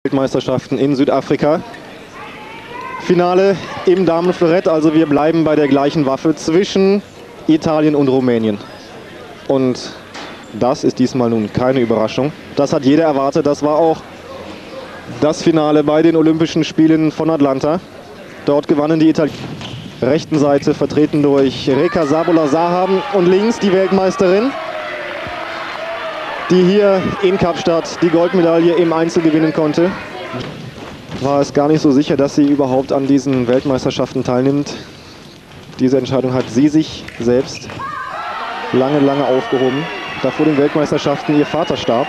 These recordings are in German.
Weltmeisterschaften in Südafrika. Finale im Damenflorett, also wir bleiben bei der gleichen Waffe zwischen Italien und Rumänien. Und das ist diesmal nun keine Überraschung. Das hat jeder erwartet. Das war auch das Finale bei den Olympischen Spielen von Atlanta. Dort gewannen die Italiener. Rechten Seite vertreten durch Rekha Sabolarsar haben und links die Weltmeisterin, die hier in Kapstadt die Goldmedaille im Einzel gewinnen konnte. War es gar nicht so sicher, dass sie überhaupt an diesen Weltmeisterschaften teilnimmt. Diese Entscheidung hat sie sich selbst lange aufgehoben, da vor den Weltmeisterschaften ihr Vater starb.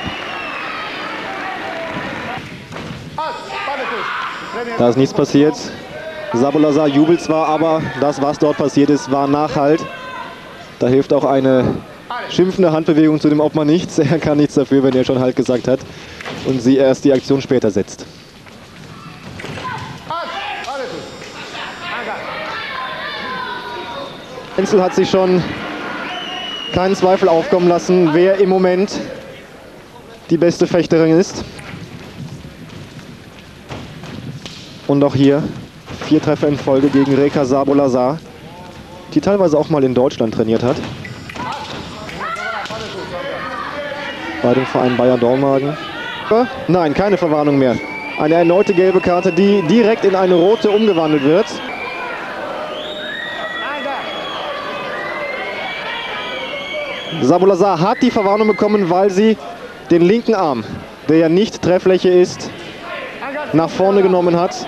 Da ist nichts passiert. Sabolarsar jubelt zwar, aber das, was dort passiert ist, war Nachhalt. Da hilft auch eine schimpfende Handbewegung zu dem Obmann nichts. Er kann nichts dafür, wenn er schon Halt gesagt hat und sie erst die Aktion später setzt. Einzel hat sich schon keinen Zweifel aufkommen lassen, wer im Moment die beste Fechterin ist. Und auch hier 4 Treffer in Folge gegen Rekha Sabolarsar, die teilweise auch mal in Deutschland trainiert hat. Bei dem Verein Bayer Dormagen. Nein, keine Verwarnung mehr. Eine erneute gelbe Karte, die direkt in eine rote umgewandelt wird. Sabolarsar hat die Verwarnung bekommen, weil sie den linken Arm, der ja nicht Treffläche ist, nach vorne genommen hat.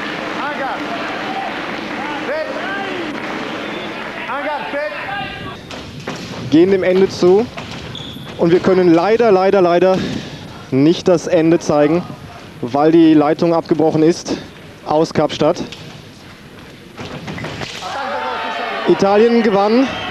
Gehen dem Ende zu und wir können leider nicht das Ende zeigen, weil die Leitung abgebrochen ist aus Kapstadt. Italien gewann